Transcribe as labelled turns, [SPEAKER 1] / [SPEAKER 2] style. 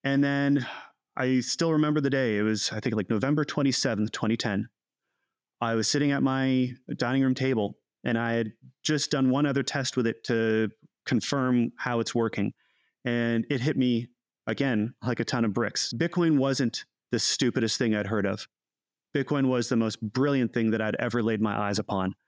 [SPEAKER 1] And then I still remember the day. It was, I think, like November 27th, 2010. I was sitting at my dining room table and I had just done one other test with it to confirm how it's working. And it hit me again like a ton of bricks. Bitcoin wasn't the stupidest thing I'd heard of. Bitcoin was the most brilliant thing that I'd ever laid my eyes upon.